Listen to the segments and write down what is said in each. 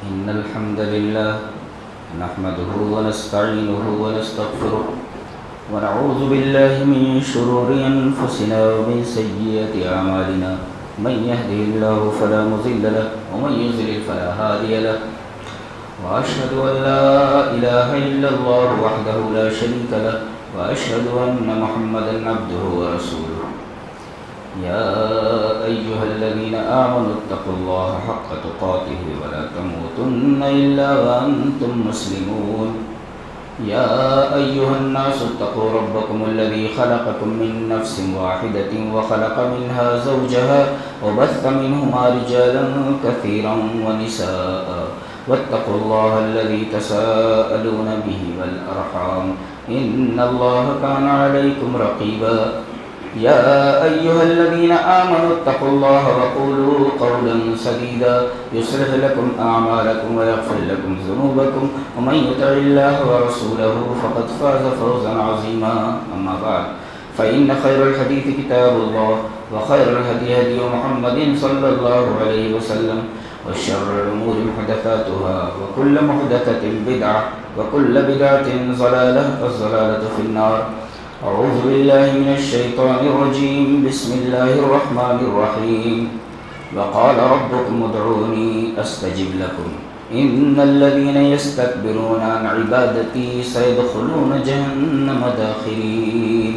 إن الحمد لله نحمده ونستعينه ونستغفره ونعوذ بالله من شرور أنفسنا ومن سيئات أعمالنا من يهده الله فلا مضل له ومن يضلل فلا هادي له وأشهد أن لا إله إلا الله وحده لا شريك له وأشهد أن محمدا عبده ورسوله يا أيها الذين آمنوا اتقوا الله حق تقاته ولا تموتن إلا وأنتم مسلمون يا أيها الناس اتقوا ربكم الذي خلقكم من نفس واحدة وخلق منها زوجها وبث منهما رجالا كثيرا ونساء واتقوا الله الذي تساءلون به والأرحام إن الله كان عليكم رقيبا يا أيها الذين آمنوا اتقوا الله وقولوا قولا سديدا يصلح لكم أعمالكم ويغفر لكم ذنوبكم ومن يطع الله ورسوله فقد فاز فوزا عظيما أما بعد فإن خير الحديث كتاب الله وخير الهدي هدي محمد صلى الله عليه وسلم وشر الأمور محدثاتها وكل محدثة بدعة وكل بدعة ضلالة والضلالة في النار. أعوذ بالله من الشيطان الرجيم بسم الله الرحمن الرحيم وقال ربكم ادعوني أستجب لكم إن الذين يستكبرون عن عبادتي سيدخلون جهنم داخرين.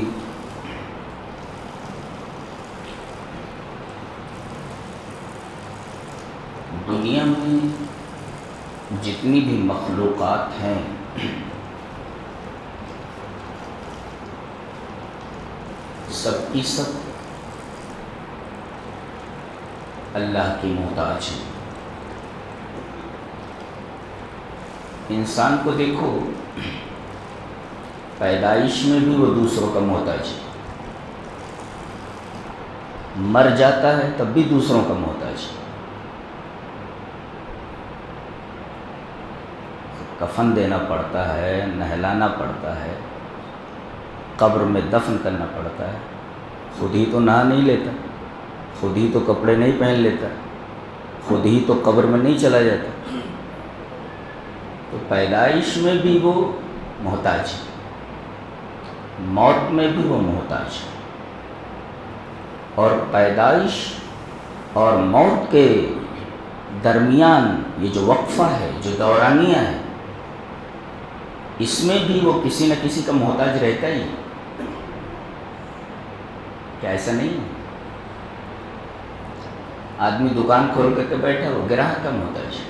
دنیا میں جتنی بھی مخلوقات ہیں سب کی سب اللہ کی محتاج ہیں. انسان کو دیکھو، پیدائش میں بھی وہ دوسروں کا محتاج ہے، مر جاتا ہے تب بھی دوسروں کا محتاج ہے. کفن دینا پڑتا ہے، نہلانا پڑتا ہے، قبر میں دفن کرنا پڑتا ہے. خود ہی تو نہا نہیں لیتا، خود ہی تو کپڑے نہیں پہن لیتا، خود ہی تو قبر میں نہیں چلا جاتا. تو پیدائش میں بھی وہ محتاج ہے، موت میں بھی وہ محتاج ہے. اور پیدائش اور موت کے درمیان یہ جو وقفہ ہے، جو دورانیہ ہے، اس میں بھی وہ کسی نہ کسی کا محتاج رہتا ہی. کیا ایسا نہیں ہے؟ آدمی دکان کھول کر کے بیٹھا وہ گراہک کا محتاج ہے.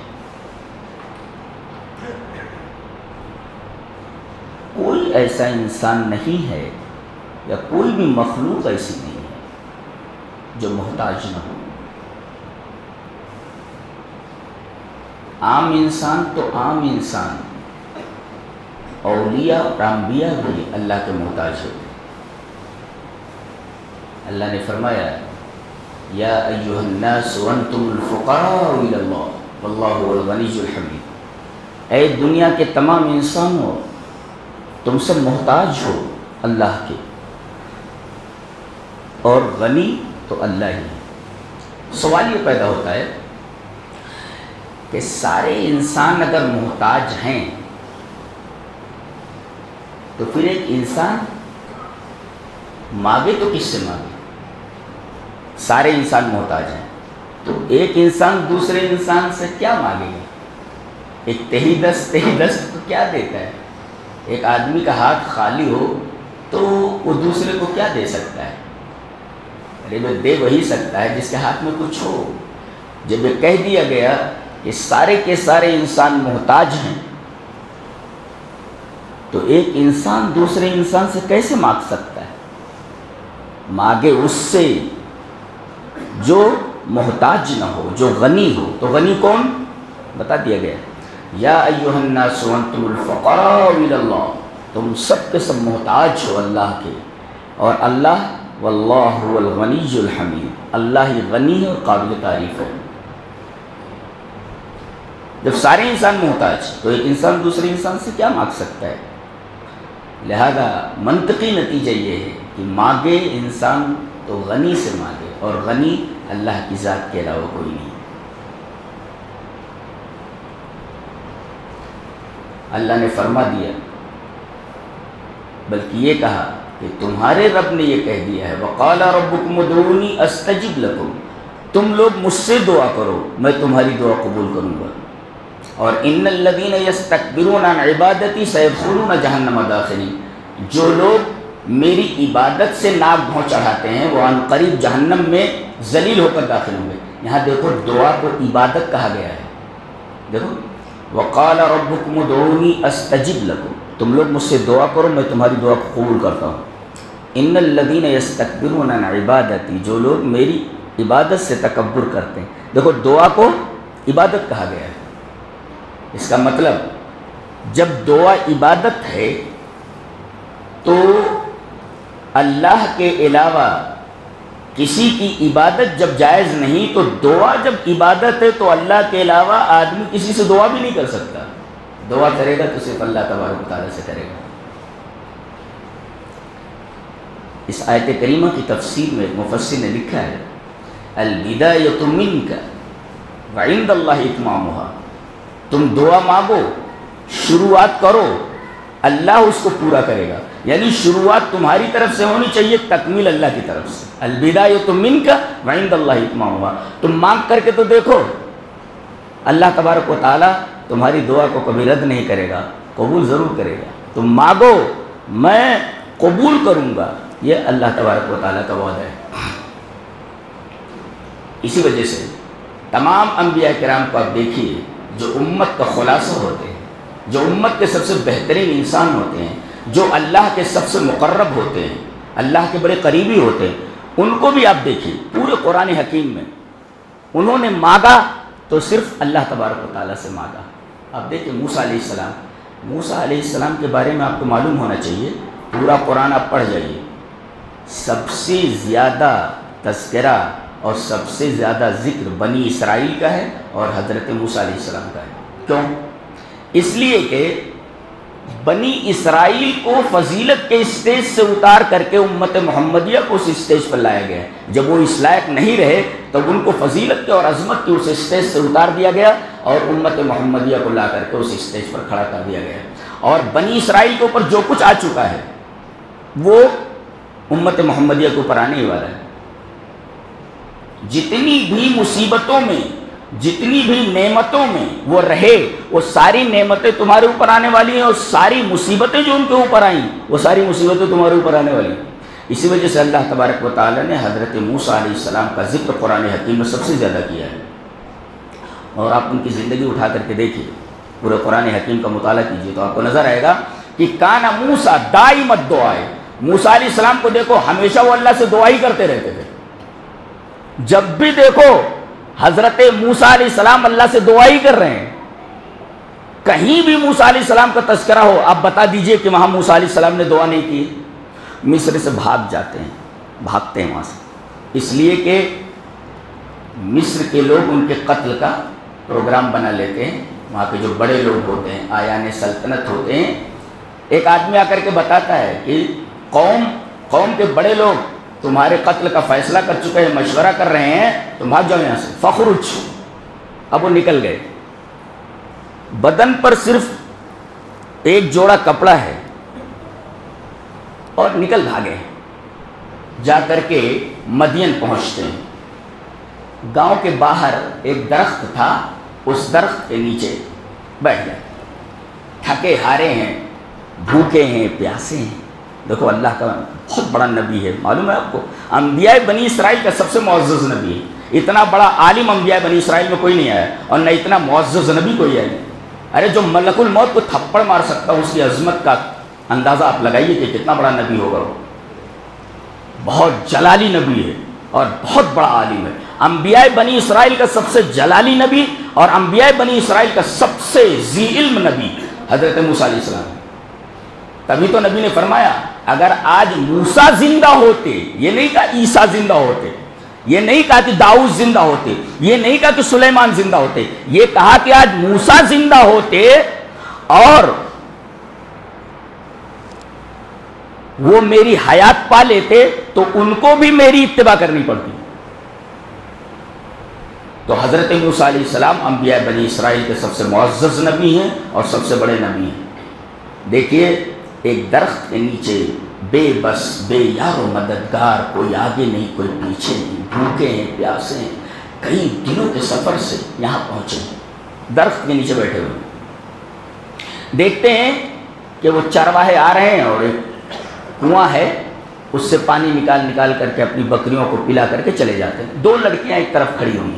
کوئی ایسا انسان نہیں ہے یا کوئی بھی مخلوق ایسی نہیں ہے جو محتاج نہ ہو. عام انسان تو عام انسان، اولیاء اور انبیاء بھی اللہ کے محتاج ہوتے. اللہ نے فرمایا یا ایھا الناس وانتم الفقراء الی اللہ واللہ هو الغنی الحمید. اے دنیا کے تمام انسانوں، تم سب محتاج ہو اللہ کے، اور غنی تو اللہ ہی ہے. سوال یہ پیدا ہوتا ہے کہ سارے انسان اگر محتاج ہیں تو پھر ایک انسان مانگے تو کس سے مانگے؟ سارے انسان محتاج ہیں تو ایک انسان دوسرے انسان سے کیا مانگے گا؟ ایک تہی دست تو کیا دیتا ہے؟ ایک آدمی کا ہاتھ خالی ہو تو وہ دوسرے کو کیا دے سکتا ہے؟ ارے وہ دے وہی سکتا ہے جس کے ہاتھ میں کچھ ہو. جب یہ کہہ دیا گیا کہ سارے کے سارے انسان محتاج ہیں تو ایک انسان دوسرے انسان سے کیسے مانگ سکتا ہے؟ مانگے اس سے جو محتاج نہ ہو، جو غنی ہو. تو غنی کون؟ بتا دیا گیا یا ایھا الناس وانتم الفقراء الی اللہ. تم سب کے سب محتاج ہو اللہ کے، اور اللہ واللہ هو الغنی الحمید، اللہ ہی غنی ہے اور قابل تعریف ہے. جب سارے انسان محتاج تو ایک انسان دوسرے انسان سے کیا مانگ سکتا ہے؟ لہذا منطقی نتیجہ یہ ہے کہ مانگے انسان تو غنی سے مانگے، اور غنی اللہ کی ذات کے علاوہ کوئی نہیں. اللہ نے فرما دیا، بلکہ یہ کہا کہ تمہارے رب نے یہ کہہ دیا ہے وقال ربکم ادعونی استجب لکم، تم لوگ مجھ سے دعا کرو میں تمہاری دعا قبول کروں گا۔ اور ان الذین یستکبرون عن عبادتی سیدخلون جہنم داخرین، جو لوگ میری عبادت سے ناک بھوں چڑھاتے ہیں وہ عن قریب جہنم میں ذلیل ہو کر داخل ہوں گے۔ یہاں دیکھو دعا کو عبادت کہا گیا ہے، دیکھو وقال ربکم ادعونی استجب لکم، تم لوگ مجھ سے دعا کرو میں تمہاری دعا کو قبول کرتا ہوں۔ ان الذین یستکبرون عن عبادتی، جو لوگ میری عبادت سے تکبر کرتے ہیں، دیکھو دعا کو عبادت کہا گیا ہے۔ اس کا مطلب جب دعا عبادت ہے تو اللہ کے علاوہ کسی کی عبادت جب جائز نہیں، تو دعا جب عبادت ہے تو اللہ کے علاوہ آدمی کسی سے دعا بھی نہیں کر سکتا، دعا کرے گا تو صرف اللہ تبارک و تعالیٰ سے کرے گا۔ اس آیت کریمہ کی تفسیر میں ایک مفسر نے لکھا ہے البدایۃ منک وعند اللہ اتمامھا، تم دعا مانگو، شروعات کرو، اللہ اس کو پورا کرے گا، یعنی شروعات تمہاری طرف سے ہونی چاہیے، تکمیل اللہ کی طرف سے۔ البدایۃ منک وعند اللہ اتمامھا، تم مانگ کر کے تو دیکھو، اللہ تبارک و تعالیٰ تمہاری دعا کو کبھی رد نہیں کرے گا، قبول ضرور کرے گا۔ تم مانگو میں قبول کروں گا، یہ اللہ تبارک و تعالیٰ کا وعدہ ہے۔ اسی وجہ سے تمام انبیاء کرام کو آپ دیکھیے جو امت کا خلاصہ ہوتے ہیں، جو امت کے سب سے بہترین انسان ہوتے ہیں، جو اللہ کے سب سے مقرب ہوتے ہیں، اللہ کے بڑے قریبی ہوتے ہیں، ان کو بھی آپ دیکھیے پورے قرآن حکیم میں انہوں نے مانگا تو صرف اللہ تبارک و تعالیٰ سے مانگا۔ آپ دیکھیں موسیٰ علیہ السلام، موسیٰ علیہ السلام کے بارے میں آپ کو معلوم ہونا چاہیے، پورا قرآن آپ پڑھ جائیے، سب سے زیادہ تذکرہ اور سب سے زیادہ ذکر بنی اسرائیل کا ہے اور حضرت موسیٰ علیہ السلام کا ہے۔ کیوں؟ اس لیے کہ بنی اسرائیل کو فضیلت کے اسٹیج سے اتار کر کے امت محمدیہ کو اس اسٹیج پر لایا گیا ہے۔ جب وہ اس لائق نہیں رہے تب ان کو فضیلت کے اور عظمت کے اس اسٹیج سے اتار دیا گیا اور امت محمدیہ کو لا کر کے اس اسٹیج پر کھڑا کر دیا گیا۔ اور بنی اسرائیل کے اوپر جو کچھ آ چکا ہے وہ امت محمدیہ کے اوپر آنے ہی والا ہے۔ جتنی بھی مصیبتوں میں، جتنی بھی نعمتوں میں وہ رہے، وہ ساری نعمتیں تمہارے اوپر آنے والی ہیں، اور ساری مصیبتیں جو ان کے اوپر آئیں وہ ساری مصیبتیں تمہارے اوپر آنے والی ہیں۔ اسی وجہ سے اللہ تبارک و تعالیٰ نے حضرت موسیٰ علیہ السلام کا ذکر قرآن حکیم میں سب سے زیادہ کیا ہے۔ اور آپ ان کی زندگی اٹھا کر کے دیکھیے، پورے قرآن حکیم کا مطالعہ کیجیے تو آپ کو نظر آئے گا کہ کان موسیٰ دائم الدعاء، موسیٰ علیہ السلام کو دیکھو ہمیشہ وہ اللہ سے دعا ہی کرتے رہتے تھے۔ جب بھی دیکھو حضرت موسیٰ علیہ السلام اللہ سے دعا ہی کر رہے ہیں۔ کہیں بھی موسیٰ علیہ السلام کا تذکرہ ہو آپ بتا دیجئے کہ وہاں موسیٰ علیہ السلام نے دعا نہیں کی۔ مصر سے بھاگ جاتے ہیں، بھاگتے ہیں وہاں سے، اس لیے کہ مصر کے لوگ ان کے قتل کا پروگرام بنا لیتے ہیں۔ وہاں کے جو بڑے لوگ ہوتے ہیں، آیان سلطنت ہوتے ہیں، ایک آدمی آ کر کے بتاتا ہے کہ قوم کے بڑے لوگ تمہارے قتل کا فیصلہ کر چکے ہیں، مشورہ کر رہے ہیں، تم بھاگ جاؤ یہاں سے، فخرج۔ اب وہ نکل گئے، بدن پر صرف ایک جوڑا کپڑا ہے اور نکل بھاگے، جا کر کے مدین پہنچتے ہیں۔ گاؤں کے باہر ایک درخت تھا، اس درخت کے نیچے بیٹھ گئے، تھکے ہارے ہیں، بھوکے ہیں، پیاسے ہیں۔ دیکھو اللہ کا بہت بڑا نبی ہے، معلوم ہے آپ کو، انبیاء بنی اسرائیل کا سب سے معزز نبی ہے۔ اتنا بڑا عالم انبیاء بنی اسرائیل میں کوئی نہیں آیا اور نہ اتنا معزز نبی کوئی آیا۔ ارے جو ملک الموت کو تھپڑ مار سکتا اس کی عظمت کا اندازہ آپ لگائیے کہ کتنا بڑا نبی ہوگا وہ۔ بہت جلالی نبی ہے اور بہت بڑا عالم ہے۔ انبیاء بنی اسرائیل کا سب سے جلالی نبی اور انبیاء بنی اسرائیل کا سب سے ذی علم نبی حضرت موسیٰ علیہ السلام۔ تبھی تو نبی نے فرمایا اگر آج موسیٰ زندہ ہوتے، یہ نہیں کہا عیسیٰ زندہ ہوتے، یہ نہیں کہا کہ داؤد زندہ ہوتے، یہ نہیں کہا کہ سلیمان زندہ ہوتے، یہ کہا کہ آج موسیٰ زندہ ہوتے اور وہ میری حیات پا لیتے تو ان کو بھی میری اتباع کرنی پڑتی۔ تو حضرت موسیٰ علیہ السلام انبیاء بنی اسرائیل کے سب سے معزز نبی ہیں اور سب سے بڑے نبی ہیں۔ دیکھیے ایک درخت کے نیچے بے بس بے یار و مددگار، کوئی آگے نہیں کوئی پیچھے نہیں، بھوکے ہیں پیاسے ہیں، کئی دنوں کے سفر سے یہاں پہنچے ہیں، درخت کے نیچے بیٹھے ہوئے ہیں۔ دیکھتے ہیں کہ وہ چرواہے آ رہے ہیں اور ایک کنواں ہے، اس سے پانی نکال کر کے اپنی بکریوں کو پلا کر کے چلے جاتے ہیں۔ دو لڑکیاں ایک طرف کھڑی ہوئی ہیں،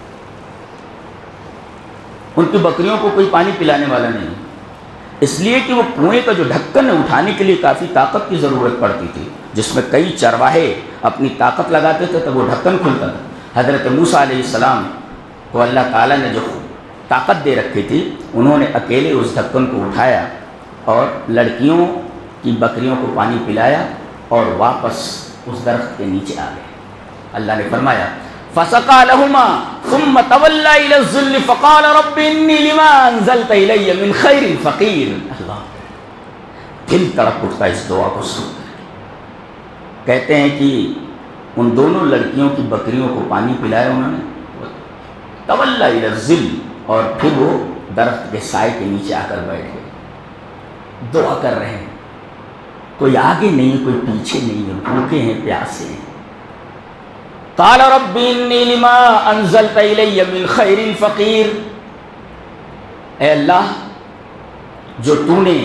ان کی بکریوں کو کوئی پانی پلانے والا نہیں، اس لیے کہ وہ کنویں کا جو ڈھکن ہے اٹھانے کے لیے کافی طاقت کی ضرورت پڑتی تھی، جس میں کئی چرواہے اپنی طاقت لگاتے تھے تب وہ ڈھکن کھلتا تھا۔ حضرت موسیٰ علیہ السلام کو اللہ تعالیٰ نے جو طاقت دے رکھی تھی، انہوں نے اکیلے اس ڈھکن کو اٹھایا اور لڑکیوں کی بکریوں کو پانی پلایا اور واپس اس درخت کے نیچے آ گئے۔ اللہ نے فرمایا فَسَقَى لَهُمَا ثُمَّ تَوَلَّى إِلَى الظِّلِّ فَقَالَ رَبِّ إِنِّي لِمَا أَنزَلْتَ إِلَيَّ مِنْ خَيْرٍ فَقِيرٌ۔ اللہ دل تڑپ اٹھتا اس دعا کو سن کر۔ کہتے ہیں کہ ان دونوں لڑکیوں کی بکریوں کو پانی پلایا انہوں نے، تَوَلَّى إِلَى الظِّلِّ، اور پھر وہ درخت کے سائے کے نیچے آ کر بیٹھ گئے، دعا کر رہے ہیں، کوئی آگے نہیں کوئی پیچھے نہیں ہے، بھوکے ہیں پیاسے ہیں۔ قال رب انی لما انزلت الی من خیر فقیر، اے اللہ جو تو نے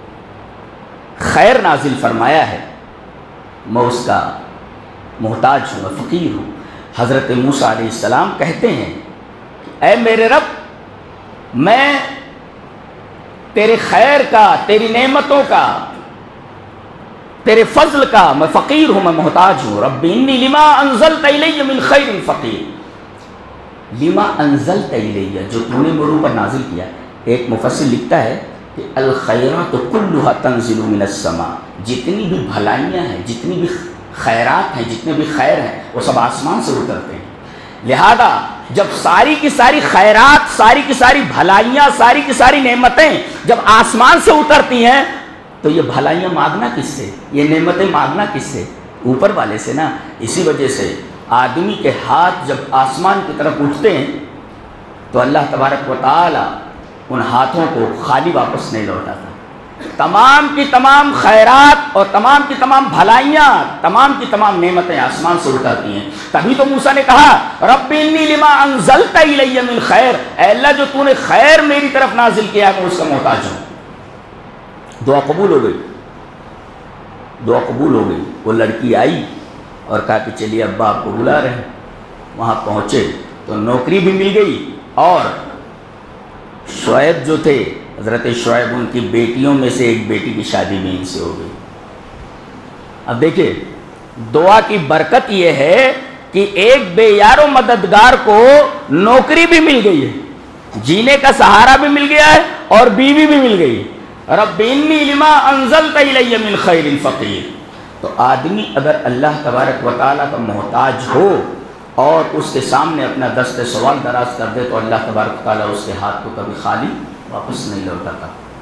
خیر نازل فرمایا ہے میں اس کا محتاج ہوں، فقیر ہوں۔ حضرت موسیٰ علیہ السلام کہتے ہیں اے میرے رب میں تیرے خیر کا، تیری نعمتوں کا، تیرے فضل کا میں فقیر ہوں، میں محتاج ہوں۔ رب انی لما انزلت الی من خیر فقیر، لما انزلت الی، جو تو نے میرے اوپر نازل کیا۔ ایک مفسر لکھتا ہے کہ الخیرات کلھا تنزل من السماء، جتنی بھی بھلائیاں ہیں، جتنی بھی خیرات ہیں، جتنے بھی خیر ہیں وہ سب آسمان سے اترتے ہیں۔ لہذا جب ساری کی ساری خیرات، ساری کی ساری بھلائیاں، ساری کی ساری نعمتیں جب آسمان سے اترتی ہیں تو یہ بھلائیاں مانگنا کس سے، یہ نعمتیں مانگنا کس سے؟ اوپر والے سے نا۔ اسی وجہ سے آدمی کے ہاتھ جب آسمان کی طرف اٹھتے ہیں تو اللہ تبارک و تعالی ان ہاتھوں کو خالی واپس نہیں لوٹاتا۔ تمام کی تمام خیرات اور تمام کی تمام بھلائیاں، تمام کی تمام نعمتیں آسمان سے اترتی ہیں۔ تبھی تو موسیٰ نے کہا رب انی لما انزلت الی من خیر، اے اللہ جو تو نے خیر میری طرف نازل کیا میں اس کا محتاج ہوں۔ دعا قبول ہو گئی، دعا قبول ہو گئی۔ وہ لڑکی آئی اور کہا کہ چلیے ابا آپ کو بلا رہے ہیں۔ وہاں پہنچے تو نوکری بھی مل گئی، اور شعیب جو تھے، حضرت شعیب، ان کی بیٹیوں میں سے ایک بیٹی کی شادی بھی ان سے ہو گئی۔ اب دیکھیں دعا کی برکت یہ ہے کہ ایک بے یار و مددگار کو نوکری بھی مل گئی ہے، جینے کا سہارا بھی مل گیا ہے اور بیوی بھی مل گئی ہے۔ رب انی لما انزلت الی من خیر فقیر۔ تو آدمی اگر اللہ تبارک و تعالیٰ کا محتاج ہو اور اس کے سامنے اپنا دست سوال دراز کر دے تو اللہ تبارک و تعالیٰ اس کے ہاتھ کو کبھی خالی واپس نہیں لوٹاتا۔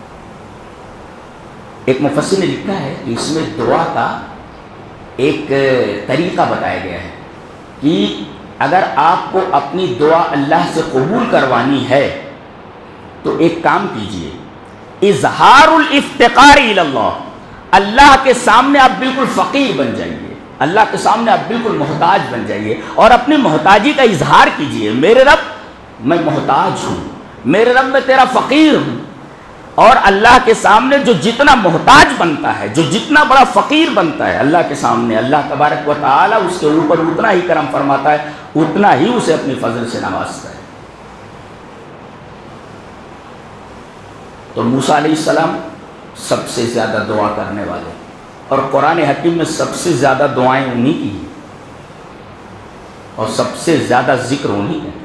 ایک مفسر نے لکھا ہے کہ اس میں دعا کا ایک طریقہ بتایا گیا ہے کہ اگر آپ کو اپنی دعا اللہ سے قبول کروانی ہے تو ایک کام کیجئے، اظہار الافتقار الی اللہ، اللہ کے سامنے آپ بالکل فقیر بن جائیے، اللہ کے سامنے آپ بالکل محتاج بن جائیے اور اپنی محتاجی کا اظہار کیجئے۔ میرے رب میں محتاج ہوں، میرے رب میں تیرا فقیر ہوں۔ اور اللہ کے سامنے جو جتنا محتاج بنتا ہے، جو جتنا بڑا فقیر بنتا ہے اللہ کے سامنے، اللہ تبارک و تعالیٰ اس کے اوپر اتنا ہی کرم فرماتا ہے، اتنا ہی اسے اپنے فضل سے نوازتا ہے۔ تو موسیٰ علیہ السلام سب سے زیادہ دعا کرنے والے، اور قرآن حکیم میں سب سے زیادہ دعائیں انہی کی ہیں اور سب سے زیادہ ذکر انہی ہے۔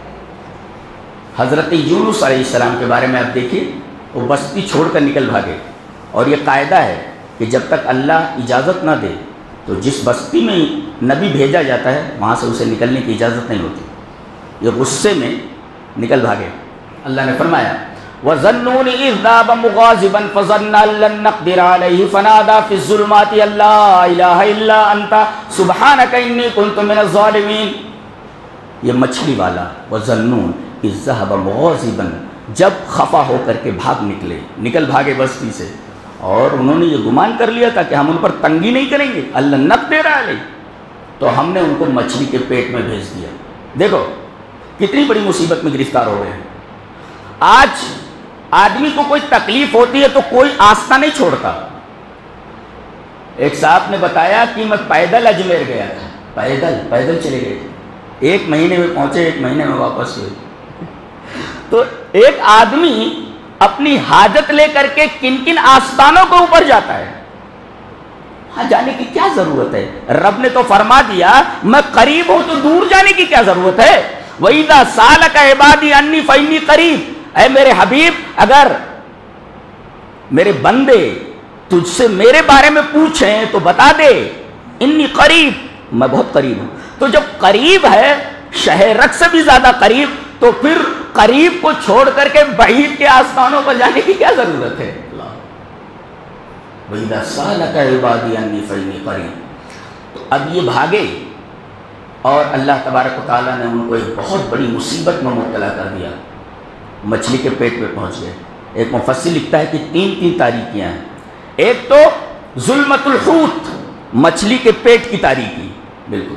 حضرت یونس علیہ السلام کے بارے میں آپ دیکھیے، وہ بستی چھوڑ کر نکل بھاگے، اور یہ قاعدہ ہے کہ جب تک اللہ اجازت نہ دے تو جس بستی میں نبی بھیجا جاتا ہے وہاں سے اسے نکلنے کی اجازت نہیں ہوتی۔ یہ غصے میں نکل بھاگے۔ اللہ نے فرمایا وَظَنُّونِ إِذْ ذَهَبَ مُغَاضِبًا فَظَنَّ أَن لَّن نَّقْدِرَ عَلَيْهِ فَنَادَىٰ فِي الظُّلُمَاتِ أَن لَّا إِلَٰهَ إِلَّا أَنتَ سُبْحَانَكَ إِنِّي كُنتُ مِنَ الظَّالِمِينَ۔ یہ مچھلی والا وَظَنُّونَ إِذْ ذَهَبَ مُغَاضِبًا جب خفا ہو کر کے نکل بھاگے بستی سے، اور انہوں نے یہ گمان کر لیا تھا کہ ہم ان پر تنگی نہیں کریں گے، اللہ نقدر علیہ، تو ہم نے ان کو مچھلی کے پیٹ میں بھیج دیا۔ دیکھو کتنی بڑی مصیبت میں گرفتار ہو گئے ہیں۔ آج آدمی کو کوئی تکلیف ہوتی ہے تو کوئی آستہ نہیں چھوڑتا۔ ایک صاحب نے بتایا کہ میں پیدل اجمیر گیا تھا، پیدل چلے گئے تھے، 1 مہینے میں پہنچے، 1 مہینے میں واپس ہوئے۔ تو ایک آدمی اپنی حاجت لے کر کے کن کن آستانوں کے اوپر جاتا ہے، ہاں جانے کی کیا ضرورت ہے؟ رب نے تو فرما دیا میں قریب ہوں، تو دور جانے کی کیا ضرورت ہے؟ وَإِذَا سَأَلَكَ عِبَادِي عَنِّي فَإِنِّي قَرِيبٌ، اے میرے حبیب اگر میرے بندے تجھ سے میرے بارے میں پوچھیں تو بتا دے، انی قریب، میں بہت قریب ہوں۔ تو جب قریب ہے، شہ رگ سے بھی زیادہ قریب، تو پھر قریب کو چھوڑ کر کے بعید کے آستانوں پر جانے کی کیا ضرورت ہے؟ وَإِذَا سَأَلَكَ عِبَادِي عَنِّي فَإِنِّي قَرِيبٌ۔ تو اب یہ بھاگے اور اللہ تبارک و تعالیٰ نے ان کو ایک بہت بڑی مصیبت میں مبتلا کر دیا، مچھلی کے پیٹ میں پہنچ گئے۔ ایک مفسر لکھتا ہے کہ 3 تاریکیاں ہیں۔ ایک تو ظلمت الحوت، مچھلی کے پیٹ کی تاریکی، بالکل۔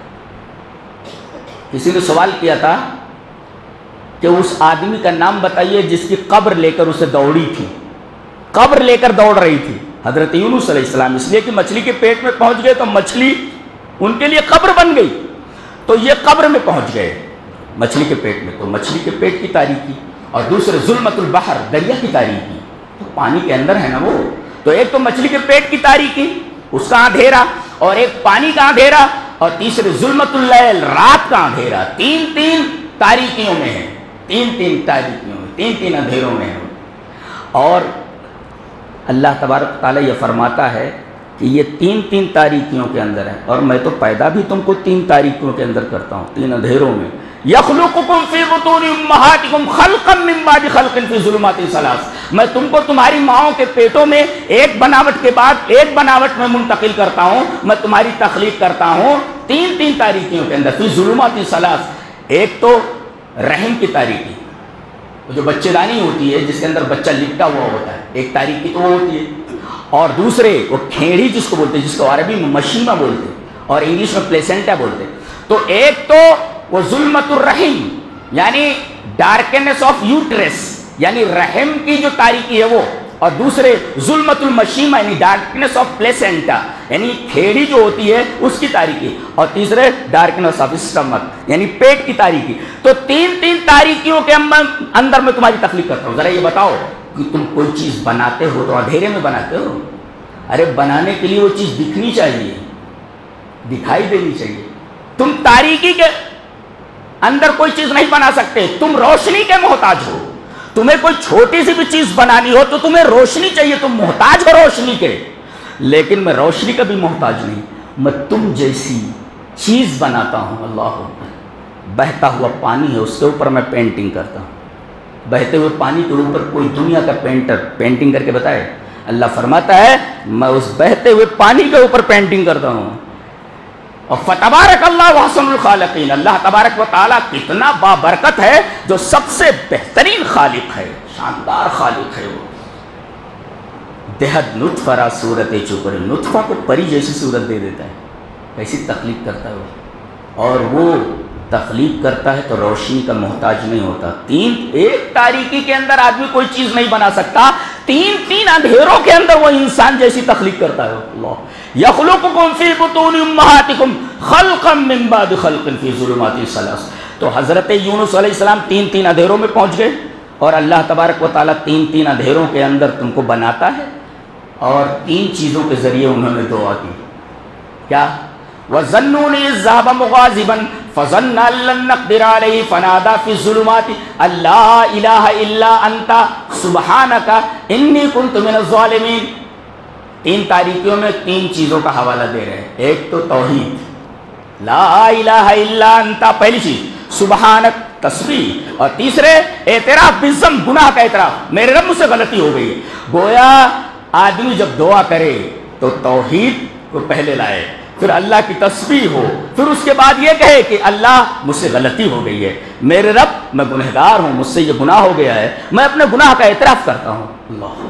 کسی نے سوال کیا تھا کہ اس آدمی کا نام بتائیے جس کی قبر لے کر اسے دوڑی تھی، قبر لے کر دوڑ رہی تھی، حضرت یونس علیہ السلام، اس لیے کہ مچھلی کے پیٹ میں پہنچ گئے تو مچھلی ان کے لیے قبر بن گئی، تو یہ قبر میں پہنچ گئے مچھلی کے پیٹ میں، تو مچھلی کے پیٹ کی تاریکی۔ اور دوسرے ظلمت البحر، دریا کی تاریکی، تو پانی کے اندر ہے نا وہ، تو ایک تو مچھلی کے پیٹ کی تاریکی، اس کا اندھیرا، اور ایک پانی کا اندھیرا، اور تیسرے ظلمت اللیل، رات کا اندھیرا۔ 3 تاریکیوں میں ہے، 3 تاریکیوں میں، 3 اندھیروں میں ہے۔ اور اللہ تبارک تعالیٰ یہ فرماتا ہے کہ یہ 3 تاریکیوں کے اندر ہے، اور میں تو پیدا بھی تم کو 3 تاریکیوں کے اندر کرتا ہوں، 3 اندھیروں میں۔ یخلقکم فی بطون امہاتکم خلقا من بعد خلق فی ظلمات 3، میں تم کو تمہاری ماؤں کے پیٹوں میں ایک بناوٹ کے بعد ایک بناوٹ میں منتقل کرتا ہوں، میں تمہاری تخلیق کرتا ہوں 3 تاریکیوں کے اندر، فی ظلمات 3۔ ایک تو رحم کی تاریکی، جو بچے دانی ہوتی ہے جس کے اندر بچہ لپٹا ہوا ہوتا ہے، ایک تاریکی تو وہ ہوتی ہے، اور دوسرے وہ کھیڑی جس کو بولتے ہیں، جس کو عربی میں مشیمہ بولتے ہیں اور انگلش میں پلیسنٹا بولتے ہیں۔ تو ایک تو وہ ظلمت الرحم، یعنی ڈارکنس آف یوٹرس، یعنی رحم کی جو تاریکی ہے وہ، اور دوسرے ظلمت المشیمہ، یعنی ڈارکنس آف پلیسنٹا، یعنی کھیڑی جو ہوتی ہے اس کی تاریکی، اور تیسرے ڈارکنس آف اسٹمک، یعنی پیٹ کی تاریکی۔ تو 3 تاریکیوں کے اندر میں تمہاری تخلیق کرتا ہوں۔ ذرا یہ بتاؤ کہ تم کوئی چیز بناتے ہو تو اندھیرے میں بناتے ہو؟ ارے بنانے کے لیے وہ چیز دکھنی چاہیے، دکھائی دینی چاہیے۔ تم تاریکی کے اندر کوئی چیز نہیں بنا سکتے، تم روشنی کے محتاج ہو۔ تمہیں کوئی چھوٹی سی بھی چیز بنانی ہو تو تمہیں روشنی چاہیے، تم محتاج ہو روشنی کے، لیکن میں روشنی کا بھی محتاج نہیں، میں تم جیسی چیز بناتا ہوں۔ اللہ اکبر۔ بہتا ہوا پانی ہے، اس کے اوپر میں پینٹنگ کرتا ہوں۔ بہتے ہوئے پانی کے اوپر کوئی دنیا کا پینٹر پینٹنگ کر کے بتائے؟ اللہ فرماتا ہے میں اس بہتے ہوئے پانی کے اوپر پینٹنگ کرتا ہوں۔ اور فتبارک اللہ احسن الخالقین، اللہ تبارک و تعالیٰ کتنا بابرکت ہے، جو سب سے بہترین خالق ہے، شاندار خالق ہے۔ وہ دہد نطفہ را صورت چکر، نطفہ کو پری جیسی صورت دے دیتا ہے، کیسی تخلیق کرتا ہے وہ، اور وہ تخلیق کرتا ہے تو روشنی کا محتاج نہیں ہوتا۔ ایک تاریکی کے اندر آدمی کوئی چیز نہیں بنا سکتا، 3 اندھیروں کے اندر وہ انسان جیسی تخلیق کرتا ہے۔ اللہ یخلقکم فی بطون امہاتکم خلقا من بعد خلق فی ظلمات 3۔ تو حضرت یونس علیہ السلام 3 اندھیروں میں پہنچ گئے، اور اللہ تبارک و تعالیٰ 3 اندھیروں کے اندر تم کو بناتا ہے، اور 3 چیزوں کے ذریعے انہوں نے دعا کی۔ کیا؟ وَظَنُّونِ إِذْ ذَهَبَ مُغَاضِبًا فَظَنَّ أَن لَّن نَّقْدِرَ عَلَيْهِ فَنَادَىٰ فِي الظُّلُمَاتِ أَن لَّا إِلَٰهَ إِلَّا أَنتَ سُبْحَانَكَ إِنِّي كُنتُ مِنَ الظَّالِمِينَ۔ 3 تاریکیوں میں 3 چیزوں کا حوالہ دے رہے ہیں۔ ایک تو توحید، لا الہ الا انت، پہلی چیز، سبحانک، تسبیح، اور تیسرے اعتراف بالذنب، گناہ کا اعتراف، میرے رب مجھ سے غلطی ہو گئی۔ گویا آدمی جب دعا کرے تو توحید کو پہلے لائے، پھر اللہ کی تسبیح ہو، پھر اس کے بعد یہ کہے کہ اللہ مجھ سے غلطی ہو گئی ہے، میرے رب میں گنہگار ہوں، مجھ سے یہ گناہ ہو گیا ہے، میں اپنے گناہ کا اعتراف کرتا ہوں۔ اللہ،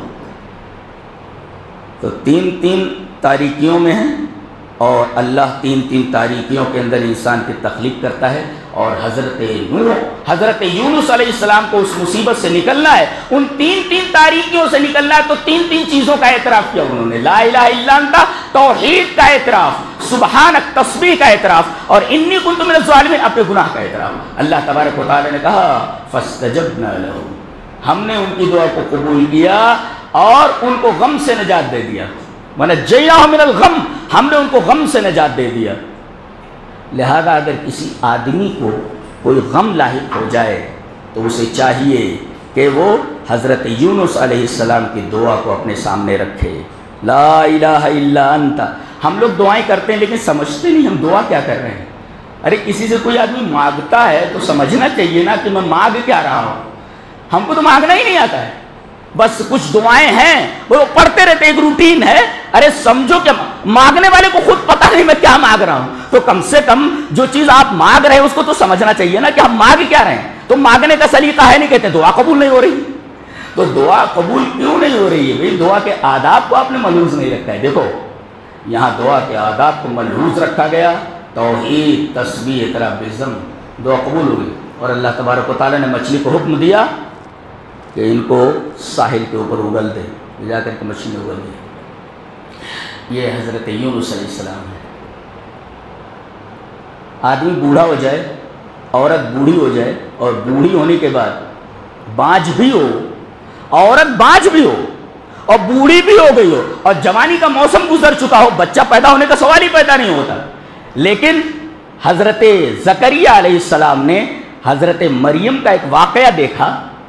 تو تین تاریکیوں میں ہیں، اور اللہ تین تاریکیوں کے اندر انسان کی تخلیق کرتا ہے، اور حضرت یونس علیہ السلام کو اس مصیبت سے نکلنا ہے، ان تین تاریکیوں سے نکلنا ہے، تو تین چیزوں کا اعتراف کیا انہوں نے، لا الہ الا انت توحید کا اعتراف، سبحانک تسبیح کا اعتراف، اور انی کنت من الظالمین اپنے گناہ کا اعتراف۔ اللہ تبارک و تعالی نے کہا فاستجبنا لہ، ہم نے ان کی دعا کو قبول کیا اور ان کو غم سے نجات دے دیا، وَنَجَّيْنَاهُ مِنَ الْغَمِّ، ہم نے ان کو غم سے نجات دے دیا۔ لہذا اگر کسی آدمی کو کوئی غم لاحق ہو جائے تو اسے چاہیے کہ وہ حضرت یونس علیہ السلام کی دعا کو اپنے سامنے رکھے، لا الہ الا انت۔ ہم لوگ دعائیں کرتے ہیں لیکن سمجھتے نہیں ہم دعا کیا کر رہے ہیں۔ ارے کسی سے کوئی آدمی مانگتا ہے تو سمجھنا چاہیے نا کہ میں مانگ کیا رہا ہوں۔ ہم کو تو مانگنا ہی نہیں آتا ہے، بس کچھ دعائیں ہیں وہ پڑھتے رہتے، ایک روٹین ہے۔ ارے سمجھو کہ مانگنے والے کو خود پتہ نہیں میں کیا مانگ رہا ہوں، تو کم سے کم جو چیز آپ مانگ رہے ہیں اس کو تو سمجھنا چاہیے نا کہ ہم مانگ کیا رہے ہیں۔ تو مانگنے کا سلیقہ ہے نہیں، کہتے دعا قبول نہیں ہو رہی۔ تو دعا قبول کیوں نہیں ہو رہی ہے بھائی؟ دعا کے آداب کو آپ نے ملحوظ نہیں رکھا ہے۔ دیکھو یہاں دعا کے آداب کو ملحوظ رکھا گیا، توحید، تسبیح، اعتراف بالذنب، دعا قبول ہو گئی۔ اور اللہ تبارک و تعالیٰ نے مچھلی کو حکم دیا کہ ان کو ساحل کے اوپر اگل دے، جا کر کے مچھلی نے اگل دی۔ یہ حضرت یونس علیہ السلام ہے۔ آدمی بوڑھا ہو جائے، عورت بوڑھی ہو جائے، اور بوڑھی ہونے کے بعد بانجھ بھی ہو، عورت بانجھ بھی ہو اور بوڑھی بھی ہو گئی ہو، اور جوانی کا موسم گزر چکا ہو، بچہ پیدا ہونے کا سوال ہی پیدا نہیں ہوتا، لیکن حضرت زکریہ علیہ السلام نے حضرت مریم کا ایک واقعہ دیکھا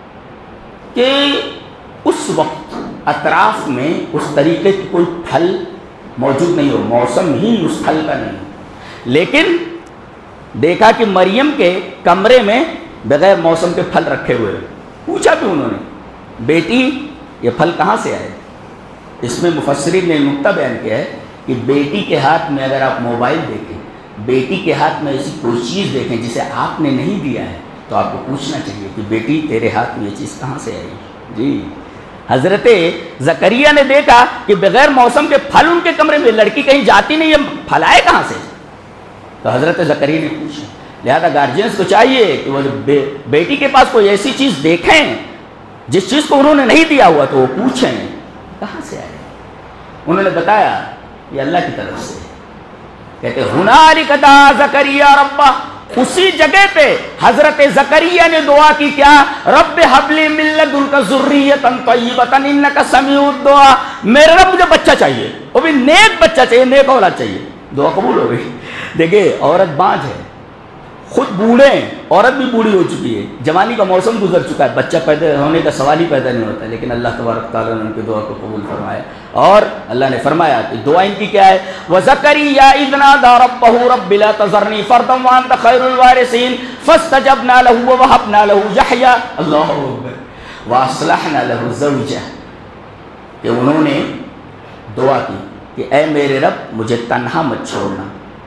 کہ اس وقت اطراف میں اس طریقے کی کوئی پھل موجود نہیں ہو، موسم ہی اس پھل کا نہیں ہو، لیکن دیکھا کہ مریم کے کمرے میں بغیر موسم کے پھل رکھے ہوئے۔ پوچھا بھی انہوں نے، بیٹی یہ پھل کہاں سے آئے؟ اس میں مفسرین نے نقطہ بیان کیا ہے کہ بیٹی کے ہاتھ میں اگر آپ موبائل دیکھیں، بیٹی کے ہاتھ میں ایسی کوئی چیز دیکھیں جسے آپ نے نہیں دیا ہے، تو آپ کو پوچھنا چاہیے کہ بیٹی تیرے ہاتھ میں یہ چیز کہاں سے آئی؟ جی حضرت زکریا نے دیکھا کہ بغیر موسم کے پھل ان کے کمرے میں، لڑکی کہیں جاتی نہیں ہے، پھل آئے کہاں سے؟ تو حضرت زکریا نے پوچھا۔ لہذا گارجینس کو چاہیے کہ وہ بیٹی کے پاس کوئی ایسی چیز دیکھیں جس چیز کو انہوں نے نہیں دیا ہوا تو وہ پوچھیں کہاں سے آئے۔ انہوں نے بتایا یہ اللہ کی طرف سے۔ کہتے ہنالک دعا زکریا ربہ، اسی جگہ پہ حضرت زکریا نے دعا کی، کیا؟ رب ہب لی من لدنک ذریۃ طیبۃ انک سمیع الدعاء، میرے رب مجھے بچہ چاہیے، وہ بھی نیک بچہ چاہیے، نیک اولاد چاہیے۔ دعا قبول ہو گئی۔ دیکھیں عورت بانجھ ہے، خود بوڑھے ہیں، عورت بھی بوڑھی ہو چکی ہے، جوانی کا موسم گزر چکا ہے، بچہ پیدا ہونے کا سوال ہی پیدا نہیں ہوتا، لیکن اللہ تبارک تعالیٰ نے ان کی دعا کو قبول فرمایا۔ اور اللہ نے فرمایا کہ دعا ان کی کیا ہے؟ وَزَكَرِيَّا إِذْ نَادَىٰ رَبَّهُ رَبِّ لَا تَذَرْنِي فَرْدًا وَأَنتَ خَيْرُ الْوَارِثِينَ فَاسْتَجَبْنَا لَهُ وَوَهَبْنَا لَهُ يَحْيَىٰ، اللہ اکبر، وَأَصْلَحْنَا لَهُ زَوْجَهُ، کہ انہوں نے دعا کی کہ اے میرے رب مجھے تنہا مت چھوڑنا،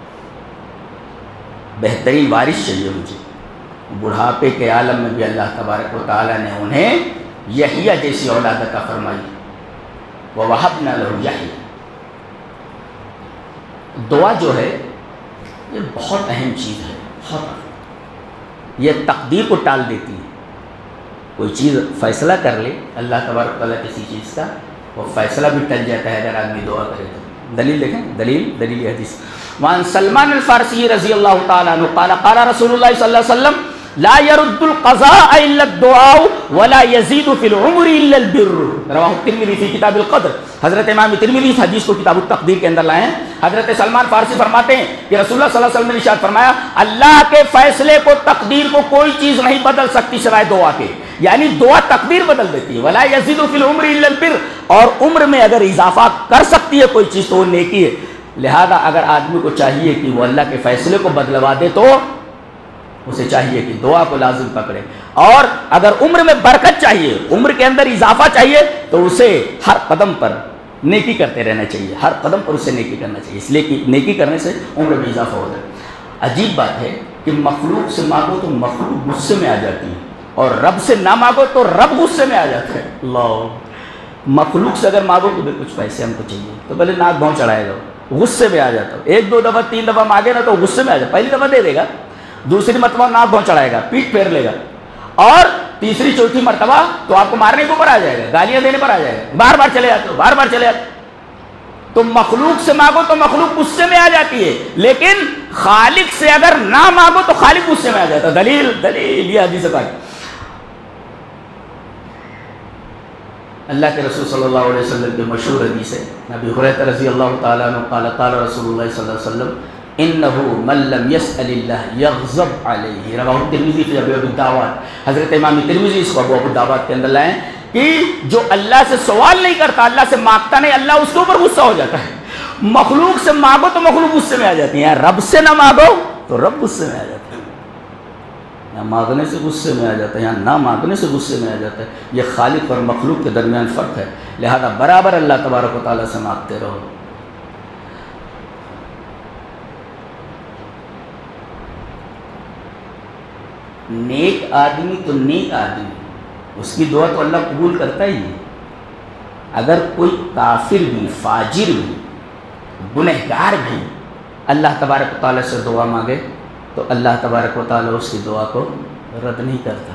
بہترین وارث چاہیے مجھے۔ بڑھاپے کے عالم میں بھی اللہ تبارک و تعالیٰ نے انہیں یحییٰ جیسی اولاد عطا فرمائی، وَوَهَبْنَا لَهُ یحییٰ۔ دعا جو ہے یہ بہت اہم چیز ہے، بہت، یہ تقدیر کو ٹال دیتی ہے۔ کوئی چیز فیصلہ کر لے اللہ تبارک و تعالیٰ کسی چیز کا، وہ فیصلہ بھی ٹل جاتا ہے اگر آدمی دعا کرے تو۔ دلیل دیکھیں، دلیل حدیث، وعن سلمان الفارسی رضی اللہ تعالیٰ عنہ قال قال رسول اللہ صلی اللہ علیہ وسلم لا يرد القضاء الا الدعاء ولا يزيد في العمر الا البر، رواہ الترمذی فی کتاب القدر۔ حضرت امام ترمذی اس حدیث کو کتاب التقدیر کے اندر لائے ہیں۔ حضرت سلمان فارسی فرماتے ہیں کہ رسول اللہ صلی اللہ علیہ وسلم نے ارشاد فرمایا اللہ کے فیصلے کو، تقدیر کو کوئی چیز نہیں بدل سکتی سوائے دعا کے، یعنی دعا تقدیر بدل دیتی ہے۔ ولا يزيد في العمر الا البر، اور عمر میں اگر اضافہ کر سکتی ہے کوئی چیز تو وہ نیکی ہے۔ لہذا اگر آدمی کو چاہیے کہ وہ اللہ کے فیصلے کو بدلوا دے تو اسے چاہیے کہ دعا کو لازم پکڑے، اور اگر عمر میں برکت چاہیے، عمر کے اندر اضافہ چاہیے، تو اسے ہر قدم پر نیکی کرتے رہنا چاہیے، ہر قدم پر اسے نیکی کرنا چاہیے، اس لیے کہ نیکی کرنے سے عمر میں اضافہ ہوتا ہے۔ عجیب بات ہے کہ مخلوق سے مانگو تو مخلوق غصے میں آ جاتی ہے، اور رب سے نہ مانگو تو رب غصے میں آ جاتا ہے۔ اللہ، مخلوق سے اگر مانگو تو کچھ پیسے ہم کو چاہیے تو پہلے ناک بھاؤں چڑھائے گا، غصے میں آ جاتا ہو، 1 2 دفعہ 3 دفعہ مانگے نا تو غصے میں آ جاتا، پہلی دفعہ دے دے گا، دوسری مرتبہ ناک بھاؤں چڑھائے گا، پیٹ پھیر لے گا، اور تیسری چوتھی مرتبہ تو آپ کو مارنے کے اوپر آ جائے گا، گالیاں دینے پر آ جائے گا، بار بار چلے جاتے ہو، بار بار چلے جاتے ہو۔ تو مخلوق سے مانگو تو مخلوق غصے میں آ جاتی ہے، لیکن خالق سے اگر نہ مانگو تو خالق غصے میں آ جاتا ہے۔ دلیل یہ حدیث پاک، اللہ کے رسول صلی اللہ علیہ وسلم کے مشہور حدیث ہے، ابی ہریرہ رضی اللہ تعالیٰ عنہ قال قال رسول اللہ صلی اللہ علیہ وسلم انه من لم يسأل الله يغضب عليه، رواه الترمذی فی ابواب الدعوات۔ حضرت امام ترمذی اس کو ابواب الدعوات کے اندر لائے کہ جو اللہ سے سوال نہیں کرتا، اللہ سے مانگتا نہیں، اللہ اس کے اوپر غصہ ہو جاتا ہے۔ مخلوق سے مانگو تو مخلوق غصے میں آ جاتی ہے، رب سے نہ مانگو تو رب غصے میں آ جاتا ہے، یہاں مانگنے سے غصے میں آ جاتا ہے، یہاں نہ مانگنے سے غصے میں آ جاتا ہے۔ یہ خالق اور مخلوق کے درمیان فرق ہے، لہذا برابر اللہ تبارک و تعالیٰ سے مانگتے رہو۔ نیک آدمی تو نیک آدمی، اس کی دعا تو اللہ قبول کرتا ہی ہے۔ اگر کوئی کافر بھی، فاجر بھی، گنہگار بھی اللہ تبارک و تعالیٰ سے دعا مانگے تو اللہ تبارک و تعالیٰ اس کی دعا کو رد نہیں کرتا۔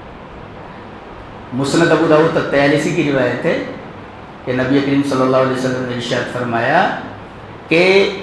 مسند ابو داؤد الطیالسی کی روایت ہے کہ نبی کریم صلی اللہ علیہ وسلم نے ارشاد فرمایا کہ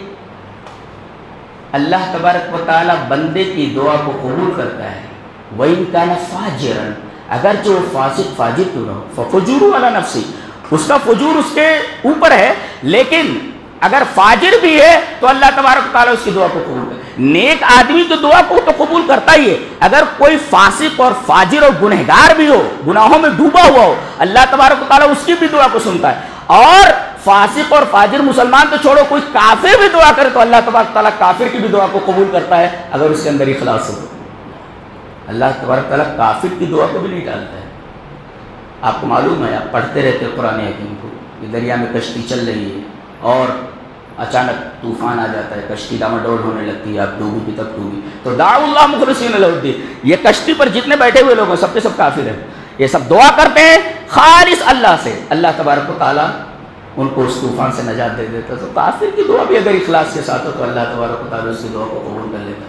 اللہ تبارک و تعالیٰ بندے کی دعا کو قبول کرتا ہے، وَإِن كَانَ فَاجِرًا، اگر جو فاسق فاجر کیوں نہ ہو، فَفُجُورُ عَلَى نَفْسِهِ، اس کا فجور اس کے اوپر ہے، لیکن اگر فاجر بھی ہے تو اللہ تبارک و تعالیٰ اس کی دعا کو قبول کرتا ہے۔ نیک آدمی تو دعا کو تو قبول کرتا ہی ہے، اگر کوئی فاسق اور فاجر اور گنہگار بھی ہو، گناہوں میں ڈوبا ہوا ہو، اللہ تبارک و تعالیٰ اس کی بھی دعا کو سنتا ہے۔ اور فاسق اور فاجر مسلمان تو چھوڑو، کوئی کافر بھی دعا کرے تو اللہ تبارک و تعالیٰ کافر کی بھی دعا کو قبول کرتا ہے، اگر اس کے اندر اخلاص ہو۔ اللہ تبارک تعالیٰ کافر کی دعا کو بھی نہیں ٹالتا ہے۔ آپ کو معلوم ہے، آپ پڑھتے رہتے قرآن حکیم کو، کہ دریا میں کشتی چل رہی ہے اور اچانک طوفان آ جاتا ہے، کشتی ڈاواڈول ہونے لگتی ہے، آپ ڈوبی بھی تب ڈوبی، تو دعوا اللہ مخلصین لہ الدین، یہ کشتی پر جتنے بیٹھے ہوئے لوگ ہیں سب کے سب کافر ہیں، یہ سب دعا کرتے ہیں خالص اللہ سے، اللہ تبارک و تعالیٰ ان کو اس طوفان سے نجات دے دیتا ہے۔ تو کافر کی دعا بھی اگر اخلاص کے ساتھ ہو تو اللہ تبارک و تعالیٰ اس کی دعا کو قبول کر لیتا ہے۔